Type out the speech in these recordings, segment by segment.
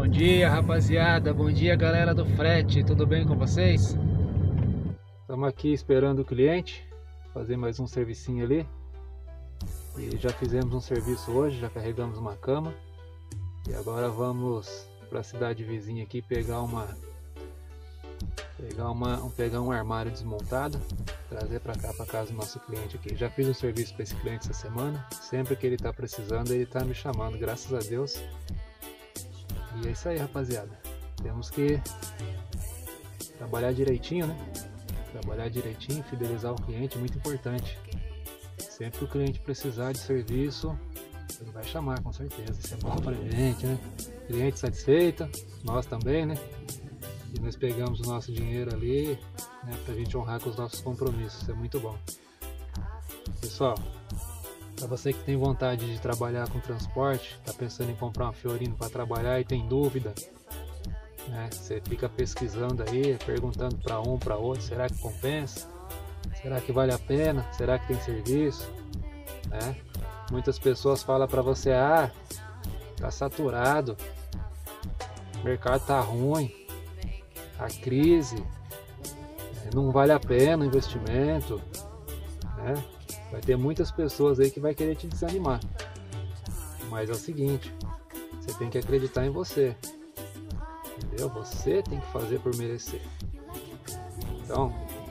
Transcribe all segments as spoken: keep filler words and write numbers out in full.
Bom dia, rapaziada, bom dia, galera do frete, tudo bem com vocês? Estamos aqui esperando o cliente fazer mais um servicinho ali. E já fizemos um serviço hoje, já carregamos uma cama. E agora vamos para a cidade vizinha aqui pegar uma pegar uma pegar um armário desmontado, trazer para cá, para casa do nosso cliente aqui. Já fiz um serviço para esse cliente essa semana. Sempre que ele está precisando, ele está me chamando, graças a Deus. E é isso aí, rapaziada. Temos que trabalhar direitinho, né? Trabalhar direitinho, fidelizar o cliente, muito importante. Sempre que o cliente precisar de serviço, ele vai chamar, com certeza. Isso é bom pra gente, né? Cliente satisfeito, nós também, né? E nós pegamos o nosso dinheiro ali, né, pra gente honrar com os nossos compromissos. Isso é muito bom. Pessoal, para você que tem vontade de trabalhar com transporte, está pensando em comprar uma Fiorino para trabalhar e tem dúvida, né? Você fica pesquisando aí, perguntando para um, para outro, será que compensa? Será que vale a pena? Será que tem serviço? Né? Muitas pessoas falam para você, ah, tá saturado, o mercado tá ruim, a crise, não vale a pena o investimento, né? Vai ter muitas pessoas aí que vai querer te desanimar. Mas é o seguinte, você tem que acreditar em você. Entendeu? Você tem que fazer por merecer. Então,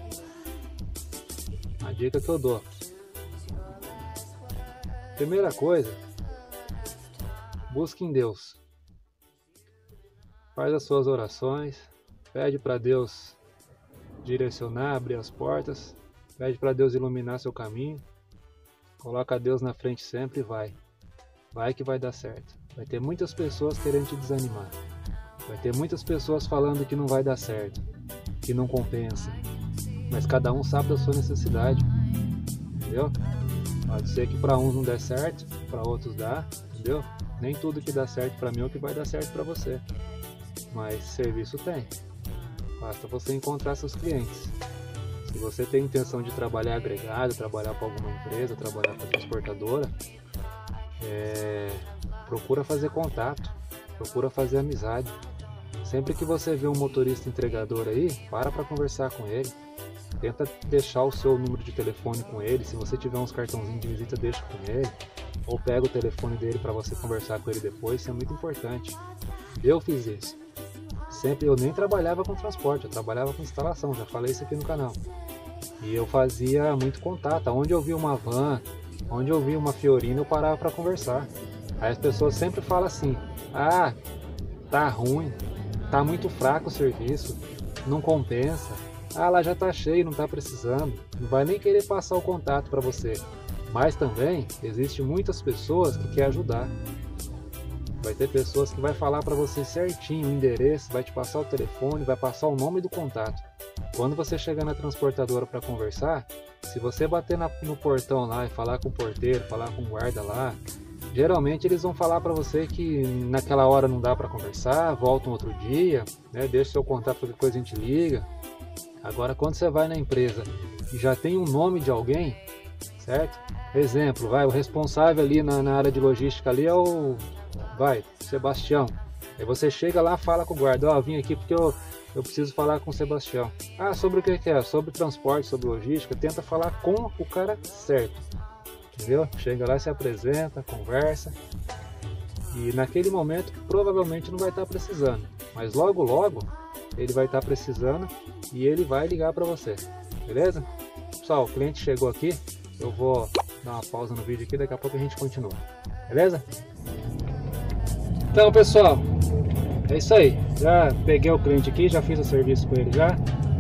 a dica que eu dou. Primeira coisa, busque em Deus. Faz as suas orações, pede para Deus direcionar, abrir as portas. Pede para Deus iluminar seu caminho. Coloca Deus na frente sempre e vai. Vai que vai dar certo. Vai ter muitas pessoas querendo te desanimar. Vai ter muitas pessoas falando que não vai dar certo, que não compensa. Mas cada um sabe da sua necessidade. Entendeu? Pode ser que para uns não dê certo, para outros dá. Entendeu? Nem tudo que dá certo para mim é o que vai dar certo para você. Mas serviço tem. Basta você encontrar seus clientes. Se você tem intenção de trabalhar agregado, trabalhar para alguma empresa, trabalhar para transportadora, é, procura fazer contato, procura fazer amizade. Sempre que você vê um motorista entregador aí, para para conversar com ele. Tenta deixar o seu número de telefone com ele. Se você tiver uns cartãozinhos de visita, deixa com ele. Ou pega o telefone dele para você conversar com ele depois. Isso é muito importante. Eu fiz isso. Sempre, eu nem trabalhava com transporte, eu trabalhava com instalação, já falei isso aqui no canal. E eu fazia muito contato, onde eu via uma van, onde eu via uma Fiorino, eu parava para conversar. Aí as pessoas sempre falam assim, ah, tá ruim, tá muito fraco o serviço, não compensa, ah, lá já tá cheio, não tá precisando, não vai nem querer passar o contato para você. Mas também, existem muitas pessoas que querem ajudar. Vai ter pessoas que vai falar para você certinho o endereço, vai te passar o telefone, vai passar o nome do contato. Quando você chegar na transportadora para conversar, se você bater na, no portão lá e falar com o porteiro, falar com o guarda lá, geralmente eles vão falar para você que naquela hora não dá para conversar, volta um outro dia, né? Deixa seu contato, qualquer coisa a gente liga. Agora, quando você vai na empresa e já tem um nome de alguém, certo? Exemplo, vai, o responsável ali na, na área de logística ali é o... Vai, Sebastião. Aí você chega lá, fala com o guarda, ó, oh, vim aqui porque eu, eu preciso falar com o Sebastião. Ah, sobre o que que é? Sobre transporte, sobre logística. Tenta falar com o cara certo. Entendeu? Chega lá, se apresenta, conversa. E naquele momento, provavelmente não vai estar precisando. Mas logo, logo, ele vai estar precisando e ele vai ligar para você. Beleza? Pessoal, o cliente chegou aqui. Eu vou dar uma pausa no vídeo aqui, daqui a pouco a gente continua. Beleza? Então, pessoal, é isso aí. Já peguei o cliente aqui, já fiz o serviço com ele já.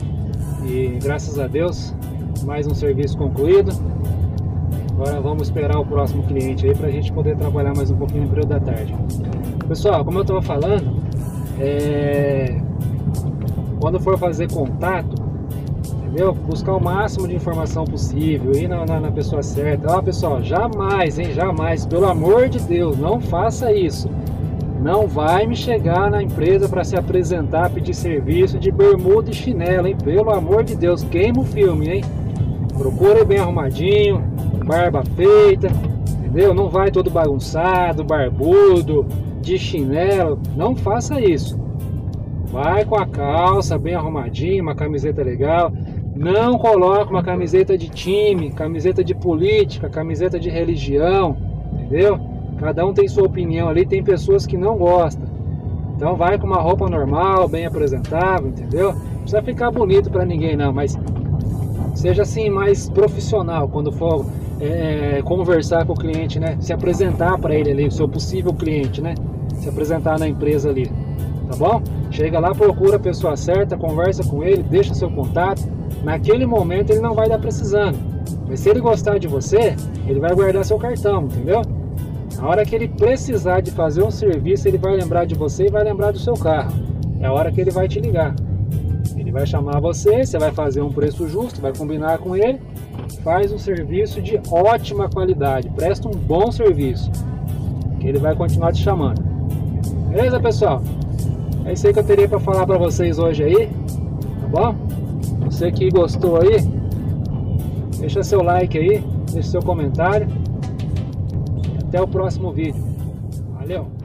E graças a Deus, mais um serviço concluído. Agora vamos esperar o próximo cliente aí para a gente poder trabalhar mais um pouquinho no período da tarde. Pessoal, como eu estava falando, é... quando for fazer contato, entendeu? Buscar o máximo de informação possível, ir na, na, na pessoa certa. Ó, pessoal, jamais, hein, jamais, pelo amor de Deus, não faça isso. Não vai me chegar na empresa para se apresentar, pedir serviço de bermuda e chinelo, hein? Pelo amor de Deus, queima o filme, hein? Procura bem arrumadinho, barba feita, entendeu? Não vai todo bagunçado, barbudo, de chinelo, não faça isso. Vai com a calça bem arrumadinha, uma camiseta legal. Não coloque uma camiseta de time, camiseta de política, camiseta de religião, entendeu? Cada um tem sua opinião ali, tem pessoas que não gostam. Então vai com uma roupa normal, bem apresentável, entendeu? Não precisa ficar bonito para ninguém não, mas seja assim mais profissional quando for é, conversar com o cliente, né? Se apresentar para ele ali, o seu possível cliente, né? Se apresentar na empresa ali, tá bom? Chega lá, procura a pessoa certa, conversa com ele, deixa seu contato. Naquele momento ele não vai estar precisando, mas se ele gostar de você, ele vai guardar seu cartão, entendeu? Na hora que ele precisar de fazer um serviço, ele vai lembrar de você e vai lembrar do seu carro. É a hora que ele vai te ligar. Ele vai chamar você, você vai fazer um preço justo, vai combinar com ele, faz um serviço de ótima qualidade, presta um bom serviço, que ele vai continuar te chamando. Beleza, pessoal? É isso aí que eu teria para falar para vocês hoje aí, tá bom? Você que gostou aí, deixa seu like aí, deixa seu comentário. Até o próximo vídeo. Valeu!